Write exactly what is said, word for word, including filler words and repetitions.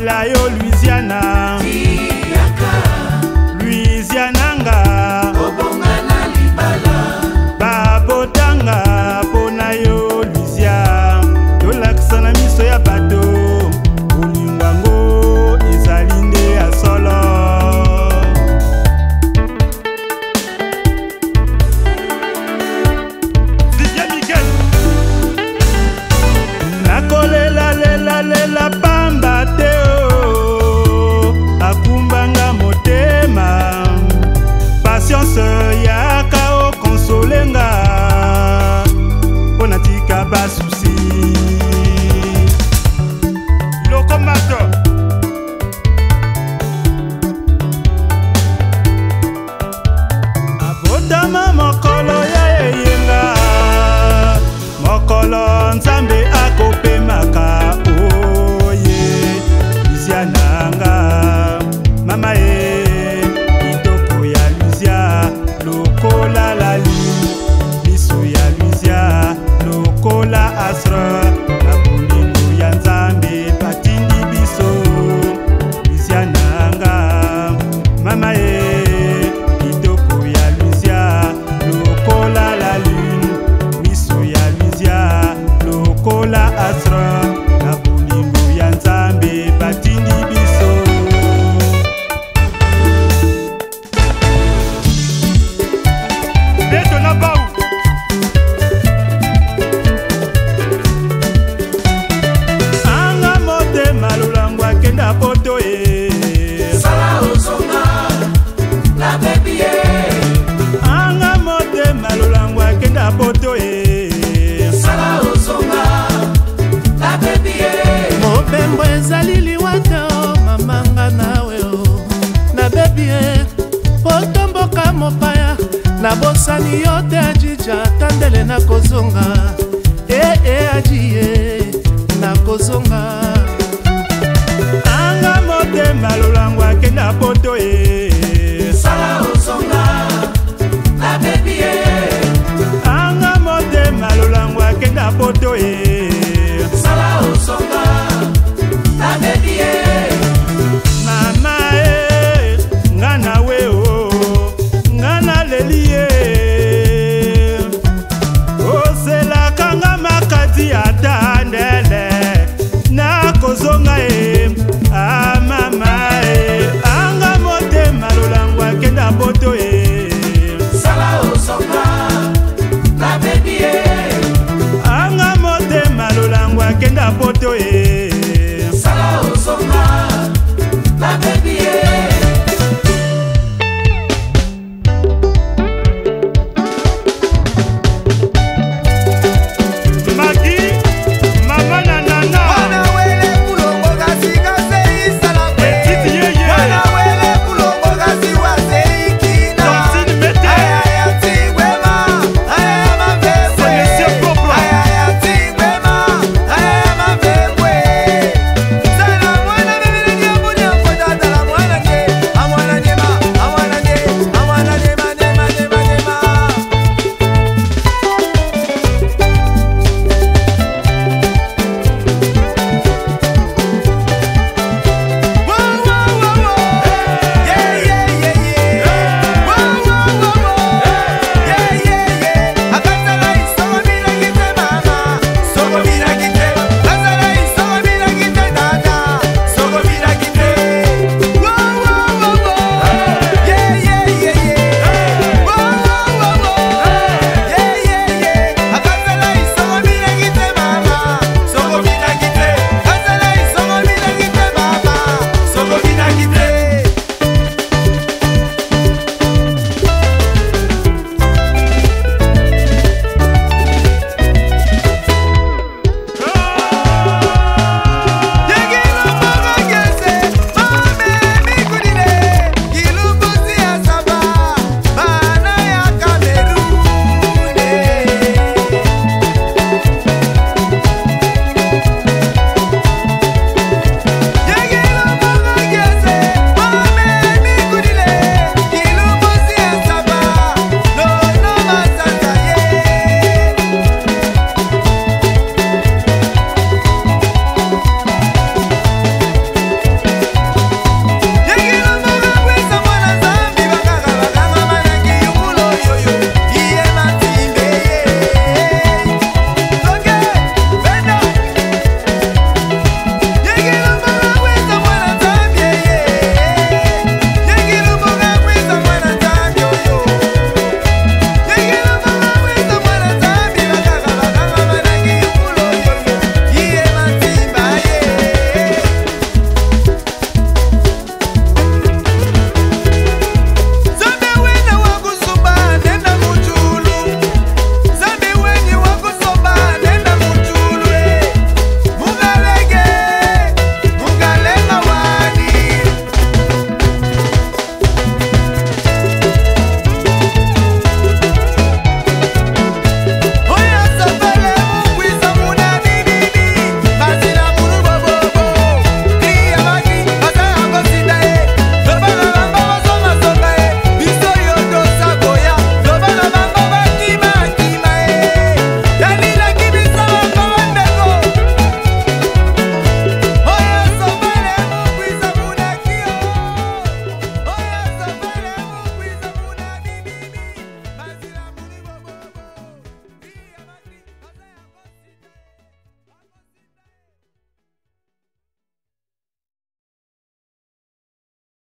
nalela yo Louisiana Louisiana nga obonga na libala babotanga pona yo Louisiana tolakisa na miso ya bato olingwango ezali nde ya solo Vivian Miguel nakolela lela lela pamba te o akumbanga motema patience yaka o konsolenga pona tika basusi lokomato abotama mokolo ya yeyenga mokolo nzambe akopemaka oye Louisiananga mama e itoko ya Louisia lokola lali miso ya Louisia lokola asra na bolingo ya nzambe patindi biso Louisiananga mama e itoko ya Louisia lokola lali miso ya Louisia lokola asra na bolingo ya nzambe patindi biso Beto na bau anga mote malulangwa kenda poto e sala ozonga la baby anga mote malulangwa kenda poto e sala ozonga la baby mobembo ezali liwata o mamanga nawe o na baby potomboka mopaya na bosani yo te ajija tandele na kozonga e e ajiye na kozonga anga mote malulangwa